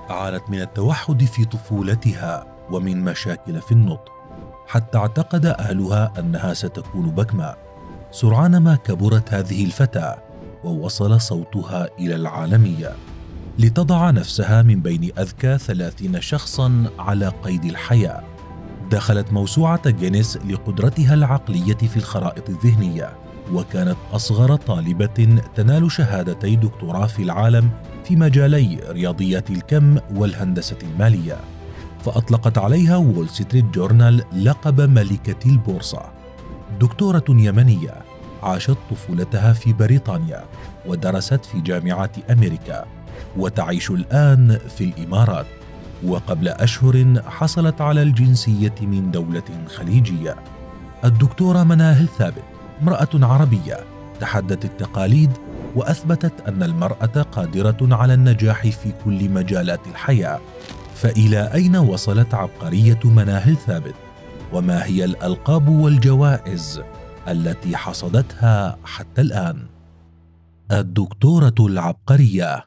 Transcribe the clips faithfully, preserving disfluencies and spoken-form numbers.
عانت من التوحد في طفولتها ومن مشاكل في النطق، حتى اعتقد أهلها أنها ستكون بكمة. سرعان ما كبرت هذه الفتاة ووصل صوتها إلى العالمية، لتضع نفسها من بين أذكى ثلاثين شخصا على قيد الحياة. دخلت موسوعة جينيس لقدرتها العقلية في الخرائط الذهنية، وكانت أصغر طالبة تنال شهادتي دكتوراه في العالم في مجالي رياضيات الكم والهندسة المالية. فأطلقت عليها وول ستريت جورنال لقب ملكة البورصة. دكتورة يمنية عاشت طفولتها في بريطانيا ودرست في جامعات أمريكا، وتعيش الآن في الإمارات، وقبل أشهر حصلت على الجنسية من دولة خليجية. الدكتورة مناهل ثابت امرأة عربية تحدت التقاليد، وأثبتت أن المرأة قادرة على النجاح في كل مجالات الحياة. فإلى أين وصلت عبقرية مناهل ثابت؟ وما هي الألقاب والجوائز التي حصدتها حتى الآن؟ الدكتورة العبقرية.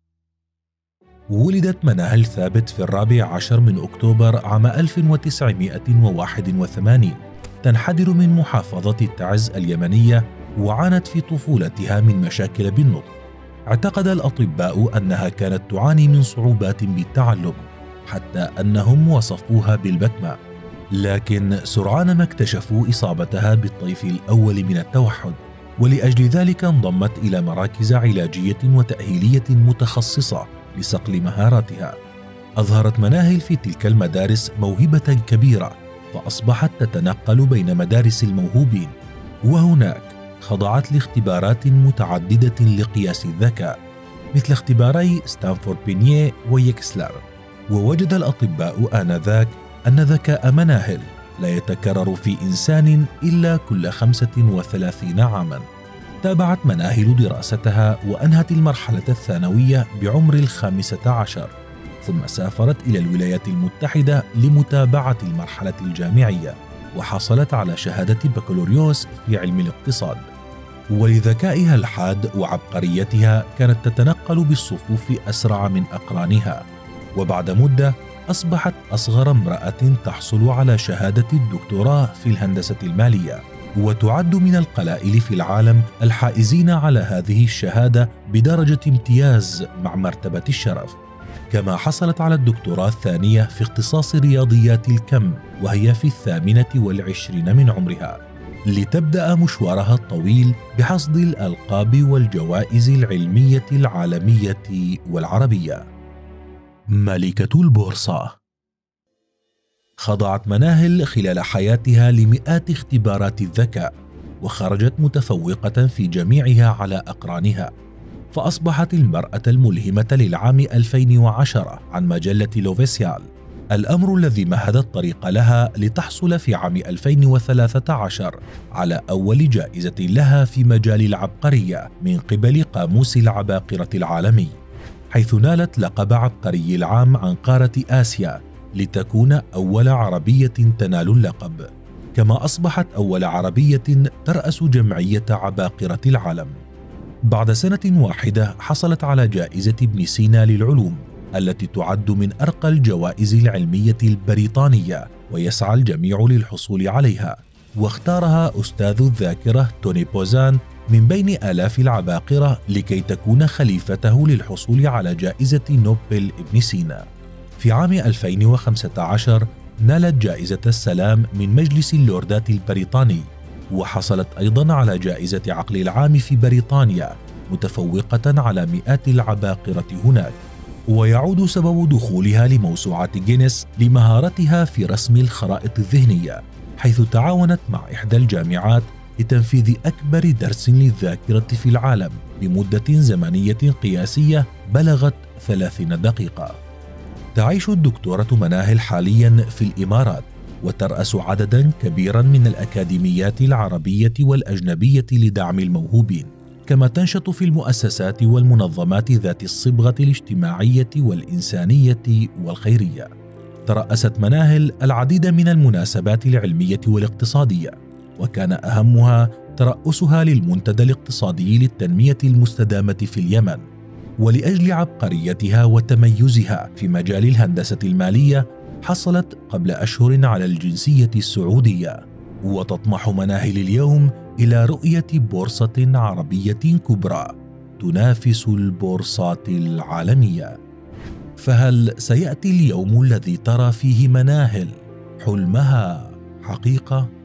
ولدت مناهل ثابت في الرابع عشر من أكتوبر عام ألف وتسعمائة وواحد وثمانين، تنحدر من محافظة تعز اليمنية، وعانت في طفولتها من مشاكل بالنطق. اعتقد الأطباء أنها كانت تعاني من صعوبات بالتعلم، حتى أنهم وصفوها بالبكمة، لكن سرعان ما اكتشفوا إصابتها بالطيف الأول من التوحد، ولأجل ذلك انضمت إلى مراكز علاجية وتأهيلية متخصصة لصقل مهاراتها. أظهرت مناهل في تلك المدارس موهبة كبيرة، فأصبحت تتنقل بين مدارس الموهوبين، وهناك خضعت لاختبارات متعددة لقياس الذكاء، مثل اختباري ستانفورد بينيه ويكسلر. ووجد الأطباء آنذاك أن ذكاء مناهل لا يتكرر في إنسان إلا كل خمسة وثلاثين عاما. تابعت مناهل دراستها وأنهت المرحلة الثانوية بعمر الخامسة عشر، ثم سافرت إلى الولايات المتحدة لمتابعة المرحلة الجامعية، وحصلت على شهادة بكالوريوس في علم الاقتصاد. ولذكائها الحاد وعبقريتها كانت تتنقل بالصفوف أسرع من أقرانها، وبعد مدة أصبحت أصغر امرأة تحصل على شهادة الدكتوراه في الهندسة المالية، وتعد من القلائل في العالم الحائزين على هذه الشهادة بدرجة امتياز مع مرتبة الشرف. كما حصلت على الدكتوراه الثانية في اختصاص رياضيات الكم، وهي في الثامنة والعشرين من عمرها، لتبدأ مشوارها الطويل بحصد الألقاب والجوائز العلمية العالمية والعربية. ملكة البورصة. خضعت مناهل خلال حياتها لمئات اختبارات الذكاء، وخرجت متفوقة في جميعها على أقرانها، فأصبحت المرأة الملهمة للعام ألفين وعشرة عن مجلة لوفيسيال، الأمر الذي مهد الطريق لها لتحصل في عام ألفين وثلاثة عشر على أول جائزة لها في مجال العبقرية من قبل قاموس العباقرة العالمي، حيث نالت لقب عبقري العام عن قارة آسيا لتكون أول عربية تنال اللقب. كما أصبحت أول عربية ترأس جمعية عباقرة العالم. بعد سنة واحدة حصلت على جائزة ابن سينا للعلوم، التي تعد من أرقى الجوائز العلمية البريطانية، ويسعى الجميع للحصول عليها. واختارها أستاذ الذاكرة توني بوزان من بين آلاف العباقرة لكي تكون خليفته للحصول على جائزة نوبل ابن سينا. في عام ألفين وخمسة عشر نالت جائزة السلام من مجلس اللوردات البريطاني، وحصلت أيضا على جائزة عقل العام في بريطانيا، متفوقة على مئات العباقرة هناك. ويعود سبب دخولها لموسوعة جينيس لمهارتها في رسم الخرائط الذهنية، حيث تعاونت مع إحدى الجامعات لتنفيذ أكبر درس للذاكرة في العالم بمدة زمنية قياسية بلغت ثلاثين دقيقة. تعيش الدكتورة مناهل حاليا في الإمارات، وترأس عددا كبيرا من الأكاديميات العربية والأجنبية لدعم الموهوبين، كما تنشط في المؤسسات والمنظمات ذات الصبغة الاجتماعية والإنسانية والخيرية. ترأست مناهل العديد من المناسبات العلمية والاقتصادية، وكان أهمها ترأسها للمنتدى الاقتصادي للتنمية المستدامة في اليمن. ولأجل عبقريتها وتميزها في مجال الهندسة المالية حصلت قبل أشهر على الجنسية السعودية، وتطمح مناهل اليوم إلى رؤية بورصة عربية كبرى تنافس البورصات العالمية. فهل سيأتي اليوم الذي ترى فيه مناهل حلمها حقيقة؟